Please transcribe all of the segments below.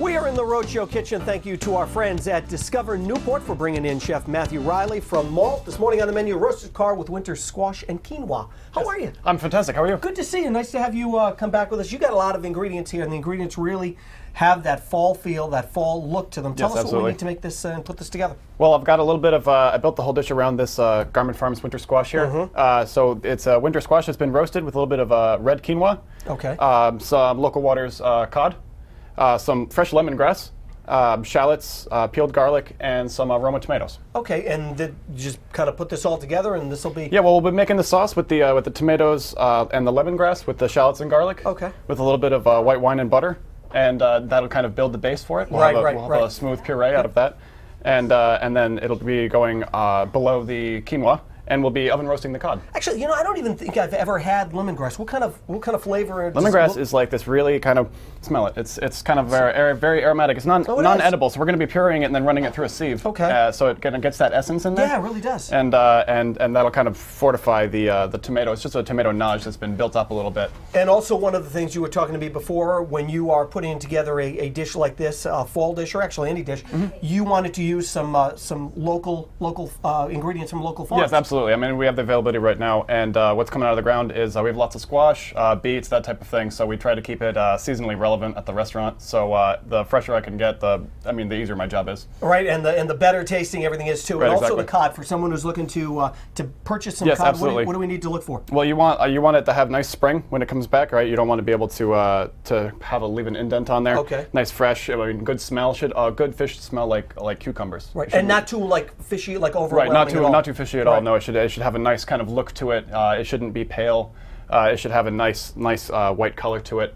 We are in the Rhode Show kitchen. Thank you to our friends at Discover Newport for bringing in Chef Matthew Reilly from Malt. This morning on the menu, roasted cod with winter squash and quinoa. How are you? I'm fantastic. How are you? Good to see you. Nice to have you come back with us. You got a lot of ingredients here, and the ingredients really have that fall feel, that fall look to them. Tell us what we need to make this and put this together. Well, I've got a little bit of, I built the whole dish around this Garment Farms winter squash here. So it's a winter squash that's been roasted with a little bit of red quinoa. Okay. Some local waters cod, some fresh lemongrass, shallots, peeled garlic, and some Roma tomatoes. Okay, and you just kind of put this all together, and this will be... Yeah, well, we'll be making the sauce with the tomatoes and the lemongrass with the shallots and garlic. Okay. With a little bit of white wine and butter, and that'll kind of build the base for it. We'll have a smooth puree out of that, and then it'll be going below the quinoa. And we'll be oven roasting the cod. Actually, you know, I don't even think I've ever had lemongrass. What kind of flavor? Lemongrass is like this really kind of, smell it. It's kind of very aromatic. It's non-edible, so we're going to be pureeing it and then running it through a sieve. Okay. So it kind of gets that essence in there. Yeah, it really does. And that'll kind of fortify the tomato. It's just a tomato nage that's been built up a little bit. And also one of the things you were talking to me before, when you are putting together a dish like this, a fall dish or actually any dish, you wanted to use some local ingredients from local farms. Yes, absolutely. I mean, we have the availability right now, and what's coming out of the ground is we have lots of squash, beets, that type of thing. So we try to keep it seasonally relevant at the restaurant. So the fresher I can get, the easier my job is. Right, and the better tasting everything is too. Right, and also exactly. the cod for someone who's looking to purchase some yes, cod. Absolutely. What do we need to look for? Well, you want it to have nice spring when it comes back, right? You don't want to be able to leave an indent on there. Okay. Nice fresh. I mean, good smell. Good fish smell like cucumbers. Right, and not too fishy, overwhelming. Right, not too fishy at all. Right. No, it should have a nice kind of look to it. It shouldn't be pale. It should have a nice white color to it.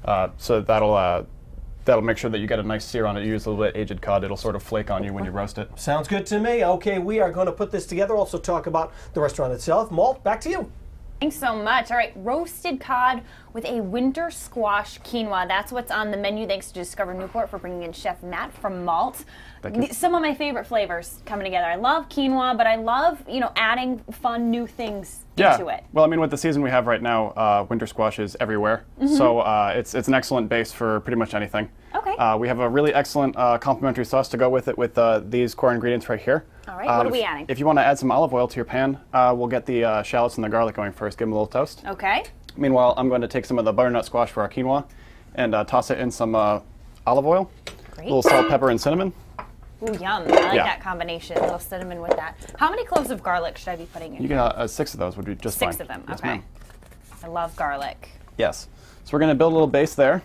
So that'll make sure that you get a nice sear on it. You use a little bit aged cod. It'll sort of flake on you when you roast it. Sounds good to me. Okay, we are going to put this together. Also talk about the restaurant itself. Malt, back to you. Thanks so much. All right, roasted cod with a winter squash quinoa. That's what's on the menu. Thanks to Discover Newport for bringing in Chef Matt from Malt. Thank you. Some of my favorite flavors coming together. I love quinoa, but I love adding fun new things into it. Well, I mean, with the season we have right now, winter squash is everywhere. So it's an excellent base for pretty much anything. Okay. We have a really excellent complimentary sauce to go with it with these core ingredients right here. All right, what are we adding? If you want to add some olive oil to your pan, we'll get the shallots and the garlic going first. Give them a little toast. Okay. Meanwhile, I'm going to take some of the butternut squash for our quinoa and toss it in some olive oil. Great. A little salt, pepper, and cinnamon. Ooh, yum. I like that combination. A little cinnamon with that. How many cloves of garlic should I be putting in? You can 6 of those would be just fine. 6 of them. Yes, Okay. ma'am. I love garlic. Yes. So we're going to build a little base there.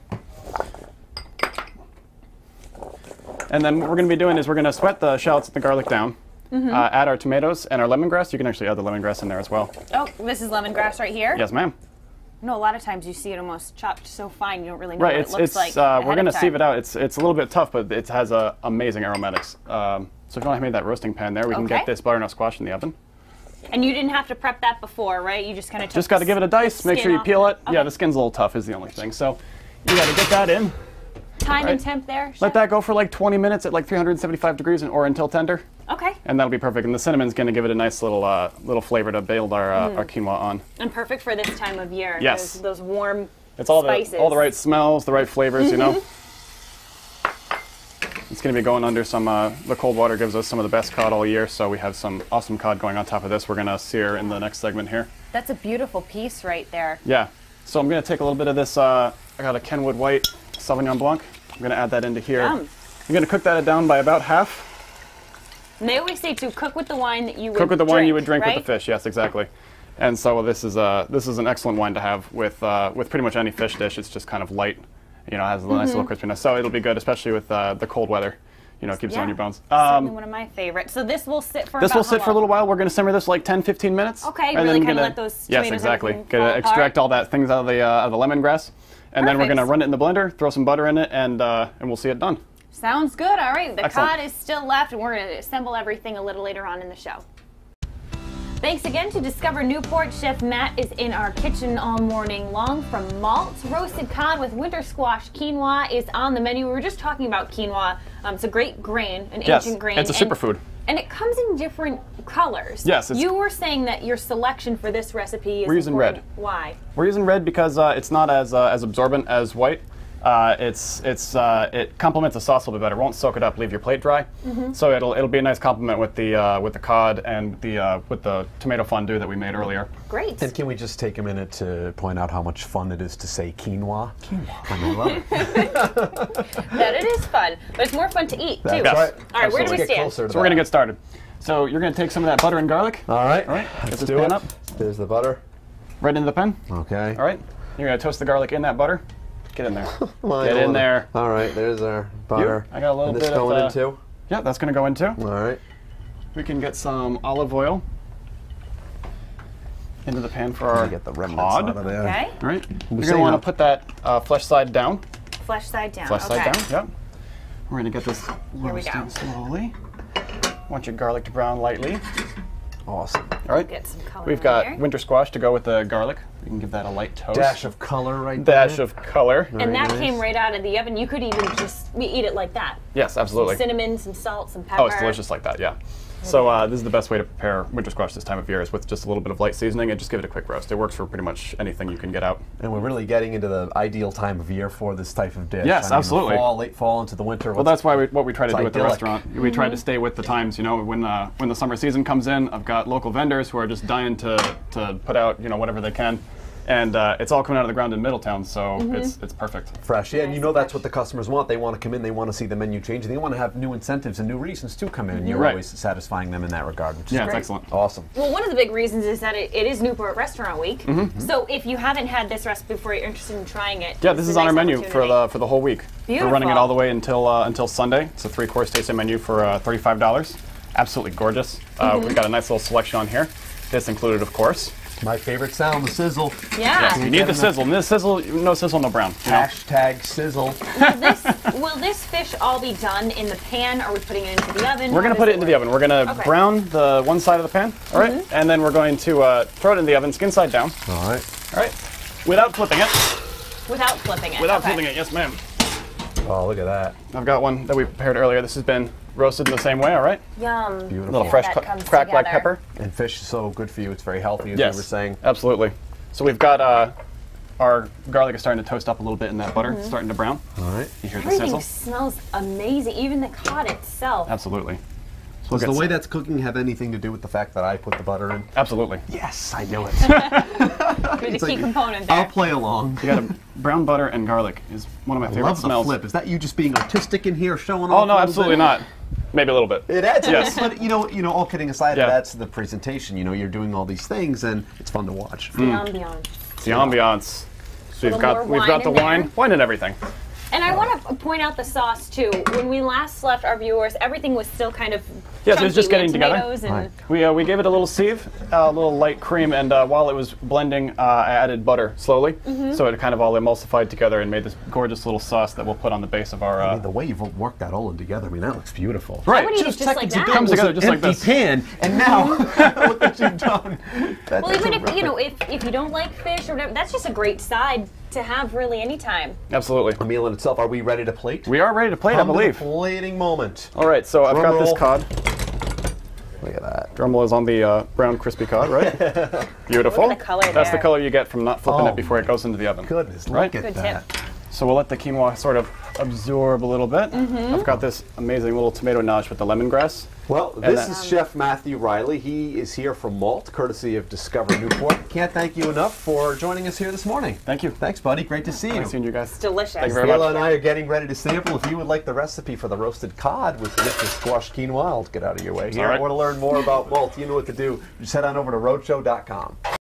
And then what we're going to be doing is we're going to sweat the shallots and the garlic down, add our tomatoes and our lemongrass. You can actually add the lemongrass in there as well. Oh, this is lemongrass right here? Yes, ma'am. No, a lot of times you see it almost chopped so fine you don't really know Right, what it looks like. We're going to sieve it out. It's a little bit tough, but it has amazing aromatics. So if you want to make that roasting pan there, we can get this butternut squash in the oven. And you didn't have to prep that before, right? You just kind of just got to give it a dice. Make sure you peel it. Okay. Yeah, the skin's a little tough is the only thing. So you got to get that in. Time and temp there, Chef? Let that go for like 20 minutes at like 375 degrees or until tender. Okay. And that'll be perfect. And the cinnamon's going to give it a nice little flavor to build our quinoa on. And perfect for this time of year. Yes. Those warm it's all spices. all the right smells, the right flavors, you know. It's going to be going under some, the cold water gives us some of the best cod all year, so we have some awesome cod going on top of this. We're going to sear in the next segment here. That's a beautiful piece right there. Yeah. So I'm going to take a little bit of this, I got a Kenwood White Sauvignon Blanc. I'm going to add that into here. Yum. I'm going to cook that down by about half. And they always say to cook with the wine that you would Cook with the wine you would drink right? with the fish, yes, exactly. And so this is an excellent wine to have with pretty much any fish dish. It's just kind of light, you know, has a nice little crispiness. So it'll be good, especially with the cold weather. You know, it keeps it on your bones. Certainly one of my favorites. So this will sit for This about will sit for a little while. We're going to simmer this like 10-15 minutes. Okay, and really then kind of let those yes, tomatoes exactly. fall Gonna extract all that things out of the lemongrass, and then we're going to run it in the blender, throw some butter in it, and we'll see it done. Sounds good. All right, the Excellent. cod is still left, and we're going to assemble everything a little later on in the show. Thanks again to Discover Newport. Chef Matt is in our kitchen all morning long from Malt. Roasted cod with winter squash quinoa is on the menu. We were just talking about quinoa. It's a great grain, an ancient grain. It's a superfood. And it comes in different colors. Yes. You were saying that your selection for this recipe is We're using red. Why? We're using red because it's not as absorbent as white. it complements the sauce a little bit better. It won't soak it up, leave your plate dry. So it'll be a nice complement with the cod and with the tomato fondue that we made earlier. Great. And can we just take a minute to point out how much fun it is to say quinoa? Quinoa. I love it. That it is fun, but it's more fun to eat too. That's Yes. right. All right, where do we Get stand? closer to So we're gonna that. get started. So you're gonna take some of that butter and garlic. All right. All right. Get Let's this do pan it. up. There's the butter. Right into the pan. Okay. All right. You're gonna toast the garlic in that butter. Get in there. Well, Get in there. All right. There's our butter. I got a little and this bit of, going in too. Yeah, that's gonna go in too. All right. We can get some olive oil into the pan for our Get the remnants cod. out of there. Okay. All right. You're say gonna want now. to put that flesh side down. Flesh side down. Flesh okay. side down. Yep. We're gonna get this we go. roasting slowly. Want your garlic to brown lightly. Awesome. All right. Get some color. We've in got there. winter squash to go with the garlic. We can give that a light toast. Dash of color right there. Dash of color. And that Very came nice. right out of the oven. You could even just eat it like that. Yes, absolutely. Cinnamon, some salt, some pepper. Oh, it's delicious like that, yeah. So this is the best way to prepare winter squash this time of year is with just a little bit of light seasoning and just give it a quick roast. It works for pretty much anything you can get out. And we're really getting into the ideal time of year for this type of dish. Yes, I mean, absolutely. Fall, late fall into the winter. Well, that's why what we try to do at the idyllic. restaurant. We try to stay with the times. You know, when the summer season comes in, I've got local vendors who are just dying to put out whatever they can, and it's all coming out of the ground in Middletown, so it's perfect. fresh. Yeah, and you Nice know and that's fresh. what the customers want. They want to come in, they want to see the menu change, and they want to have new incentives and new reasons to come in. You're Right. always satisfying them in that regard, which is Yeah, it's great. excellent. Awesome. Well, one of the big reasons is that it is Newport Restaurant Week. Mm-hmm. So if you haven't had this recipe before, you're interested in trying it. Yeah, this is a on our nice menu for opportunity. the whole week. We're running it Beautiful. all the way until Sunday. It's a 3-course tasting menu for $35. Absolutely gorgeous. We've got a nice little selection on here. This included, of course. My favorite sound, the sizzle. Yeah. You need the sizzle. No sizzle, no brown. You know? Hashtag sizzle. Will this fish all be done in the pan? Or are we putting it into the oven? We're going to put it into the oven. We're going to Okay. brown the one side of the pan, all right? And then we're going to throw it in the oven, skin side down, All right. all right? Without flipping it. Without flipping it. Without okay. flipping it, yes ma'am. Oh, look at that. I've got one that we prepared earlier. This has been roasted in the same way, all right? Yum. A Beautiful. little fresh that comes cracked black together. pepper. And fish is so good for you. It's very healthy, as Yes, you were saying. absolutely. So we've got our garlic is starting to toast up a little bit in that butter. It's starting to brown. All right. You hear the Everything sizzle? smells amazing. Even the cod itself. Absolutely. So Does the way that's cooking have anything to do with the fact that I put the butter in? Absolutely. Yes, I knew it. The key component there. I'll play along. You got a brown butter and garlic is one of my favorite Love the smells. flip. Is that you just being artistic in here, showing off? Oh a no, little absolutely bit? not. Maybe a little bit. It adds, Yes. but you know, all kidding aside, Yeah. it adds to the presentation. You know, you're doing all these things, and it's fun to watch. The ambiance. It's the ambiance. So Little more we've got the wine in there. wine and everything. And I want to point out the sauce too. When we last left our viewers, everything was still kind of Yes, it was just chunky. getting We had together. tomatoes and Right. We gave it a little sieve, a little light cream, and while it was blending, I added butter slowly, so it kind of all emulsified together and made this gorgeous little sauce that we'll put on the base of our. I mean, the way you've worked that all in together, I mean, that looks beautiful. Right. would eat it just like seconds that. ago Comes was together an just like empty this. pan, and now look what you've done. That's well, even if terrific. if you don't like fish or whatever, that's just a great side to have really anytime. Absolutely. A meal in itself. Are we ready to plate? We are ready to plate, I Come to the believe. plating moment. All right, so I've Drum got this roll. cod. Look at that. Drumroll is on the brown crispy cod, right? Beautiful. Look at the color That's the there. color you get from not flipping Oh it before it goes into the oven. Goodness, Right? look at Good that. tip. So we'll let the quinoa sort of absorb a little bit. I've got this amazing little tomato nosh with the lemongrass. Well, this that- is Chef Matthew Reilly. He is here from Malt, courtesy of Discover Newport. Can't thank you enough for joining us here this morning. Thank you. Thanks, buddy. Great to see you. Nice seeing you guys. Delicious. Thank you very Kayla much. and I are getting ready to sample. If you would like the recipe for the roasted cod with winter squash quinoa, I'll get out of your way here. All right. Want to learn more about Malt, you know what to do. Just head on over to rhodeshow.com.